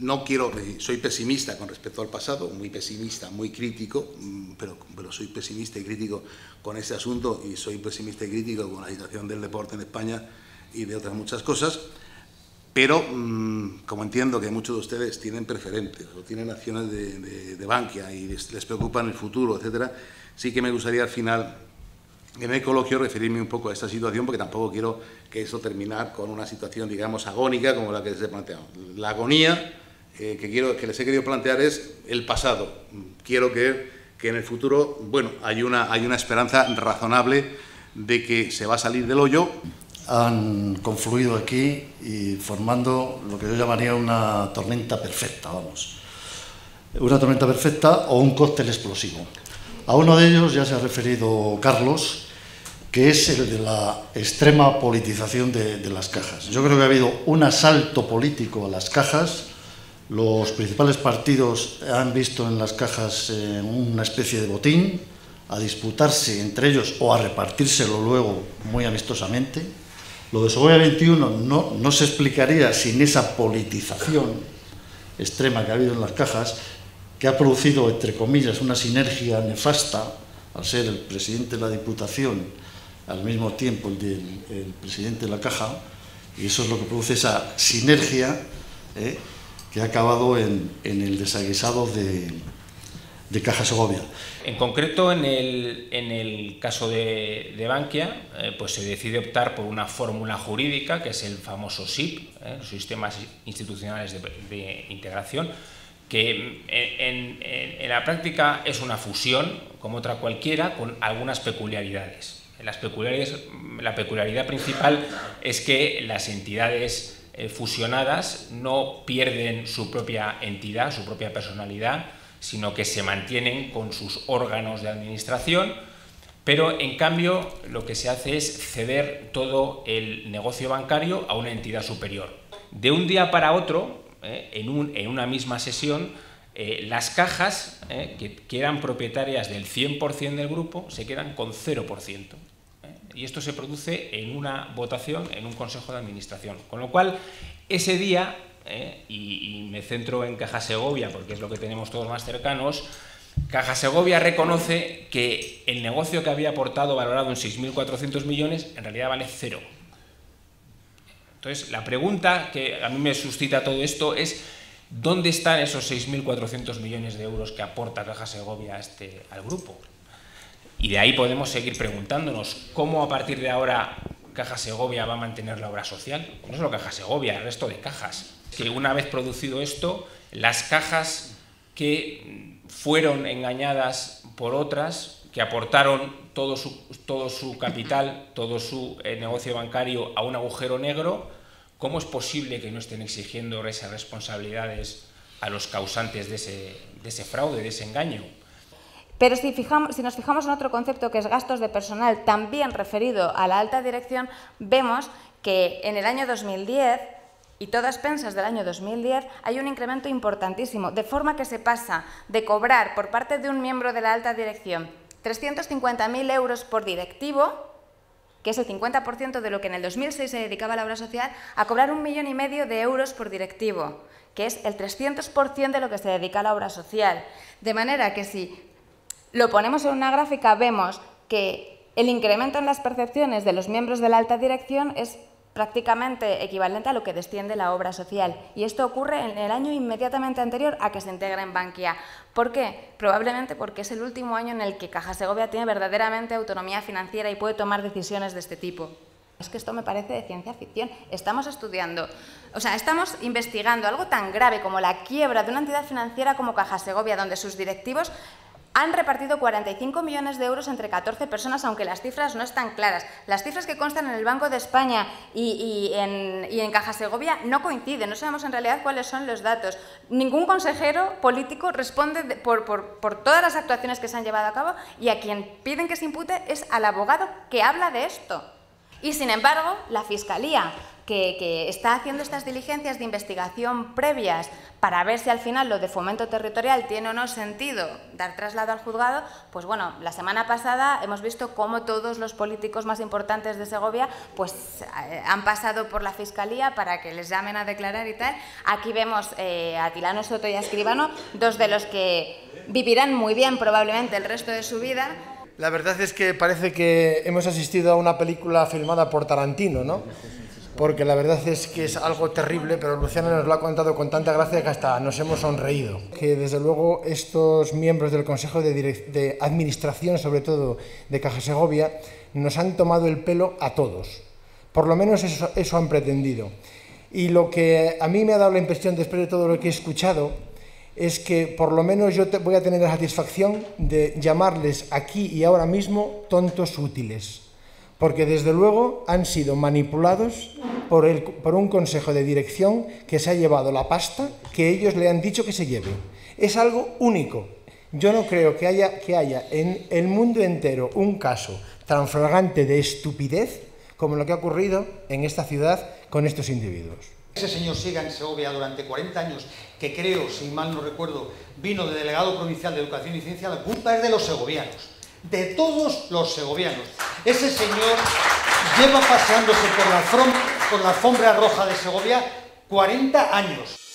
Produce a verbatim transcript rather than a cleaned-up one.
no quiero, soy pesimista con respecto al pasado, muy pesimista, muy crítico, pero, pero soy pesimista y crítico con este asunto y soy pesimista y crítico con la situación del deporte en España y de otras muchas cosas, pero mmm, como entiendo que muchos de ustedes tienen preferentes o tienen acciones de, de, de Bankia y les, les preocupan el futuro, etcétera, sí que me gustaría al final, en el coloquio, referirme un poco a esta situación, porque tampoco quiero que eso terminar con una situación, digamos, agónica como la que se plantea. La agonía eh, que, quiero, que les he querido plantear es el pasado. Quiero que, que en el futuro, bueno, hay una, hay una esperanza razonable de que se va a salir del hoyo. Han confluido aquí y formando lo que yo llamaría una tormenta perfecta, vamos. Una tormenta perfecta o un cóctel explosivo. A uno de ellos ya se ha referido Carlos, que es el de la extrema politización de, de las cajas. Yo creo que ha habido un asalto político a las cajas. Los principales partidos han visto en las cajas eh, una especie de botín, a disputarse entre ellos o a repartírselo luego muy amistosamente. Lo de Segovia veintiuno no, no se explicaría sin esa politización extrema que ha habido en las cajas, que ha producido, entre comillas, una sinergia nefasta, al ser el presidente de la Diputación, al mismo tiempo el, del, el presidente de la Caja, y eso es lo que produce esa sinergia eh, que ha acabado en, en el desaguisado de, de Caja Segovia. En concreto, en el, en el caso de, de Bankia, eh, pues se decide optar por una fórmula jurídica, que es el famoso S I P, eh, los Sistemas Institucionales de, de Integración, que en, en, en la práctica es una fusión, como otra cualquiera, con algunas peculiaridades. Las peculiaridades la peculiaridad principal es que las entidades eh, fusionadas no pierden su propia entidad, su propia personalidad, sino que se mantienen con sus órganos de administración, pero en cambio lo que se hace es ceder todo el negocio bancario a una entidad superior. De un día para otro, Eh, en, un, en una misma sesión, eh, las cajas eh, que, que eran propietarias del cien por cien del grupo se quedan con cero por ciento. Eh, y esto se produce en una votación en un consejo de administración. Con lo cual, ese día, eh, y, y me centro en Caja Segovia porque es lo que tenemos todos más cercanos, Caja Segovia reconoce que el negocio que había aportado, valorado en seis mil cuatrocientos millones, en realidad vale cero. Entonces, la pregunta que a mí me suscita todo esto es ¿dónde están esos seis mil cuatrocientos millones de euros que aporta Caja Segovia a este, al grupo? Y de ahí podemos seguir preguntándonos cómo a partir de ahora Caja Segovia va a mantener la obra social. No solo Caja Segovia, el resto de cajas. Que una vez producido esto, las cajas que fueron engañadas por otras, que aportaron todo su, todo su capital, todo su eh, negocio bancario a un agujero negro, ¿cómo es posible que no estén exigiendo esas responsabilidades a los causantes de ese, de ese fraude, de ese engaño? Pero si, fijamos, si nos fijamos en otro concepto que es gastos de personal, también referido a la alta dirección, vemos que en el año dos mil diez y todas expensas del año dos mil diez hay un incremento importantísimo, de forma que se pasa de cobrar por parte de un miembro de la alta dirección trescientos cincuenta mil euros por directivo, que es el cincuenta por ciento de lo que en el dos mil seis se dedicaba a la obra social, a cobrar un millón y medio de euros por directivo, que es el trescientos por ciento de lo que se dedica a la obra social. De manera que si lo ponemos en una gráfica, vemos que el incremento en las percepciones de los miembros de la alta dirección es prácticamente equivalente a lo que desciende la obra social. Y esto ocurre en el año inmediatamente anterior a que se integra en Bankia. ¿Por qué? Probablemente porque es el último año en el que Caja Segovia tiene verdaderamente autonomía financiera y puede tomar decisiones de este tipo. Es que esto me parece de ciencia ficción. Estamos estudiando, o sea, estamos investigando algo tan grave como la quiebra de una entidad financiera como Caja Segovia, donde sus directivos han repartido cuarenta y cinco millones de euros entre catorce personas, aunque las cifras no están claras. Las cifras que constan en el Banco de España y, y, en, y en Caja Segovia no coinciden, no sabemos en realidad cuáles son los datos. Ningún consejero político responde de, por, por, por todas las actuaciones que se han llevado a cabo y a quien piden que se impute es al abogado que habla de esto. Y, sin embargo, la Fiscalía, que, que está haciendo estas diligencias de investigación previas para ver si al final lo de fomento territorial tiene o no sentido dar traslado al juzgado, pues bueno, la semana pasada hemos visto cómo todos los políticos más importantes de Segovia pues han pasado por la Fiscalía para que les llamen a declarar y tal. Aquí vemos eh, a Tilano Soto y a Escribano, dos de los que vivirán muy bien probablemente el resto de su vida. La verdad es que parece que hemos asistido a una película filmada por Tarantino, ¿no? Porque la verdad es que es algo terrible, pero Luciano nos lo ha contado con tanta gracia que hasta nos hemos sonreído. Que desde luego estos miembros del Consejo de, de Administración, sobre todo de Caja Segovia, nos han tomado el pelo a todos. Por lo menos eso, eso han pretendido. Y lo que a mí me ha dado la impresión, después de todo lo que he escuchado, es que por lo menos yo te voy a tener la satisfacción de llamarles aquí y ahora mismo tontos útiles. Porque desde luego han sido manipulados por, el, por un consejo de dirección que se ha llevado la pasta que ellos le han dicho que se lleve. Es algo único. Yo no creo que haya, que haya en el mundo entero un caso tan flagrante de estupidez como lo que ha ocurrido en esta ciudad con estos individuos. Ese señor siga en Segovia durante cuarenta años, que creo, si mal no recuerdo, vino de delegado provincial de Educación y Ciencia, la culpa es de los segovianos. De todos los segovianos. Ese señor lleva paseándose por la, por la alfombra roja de Segovia cuarenta años.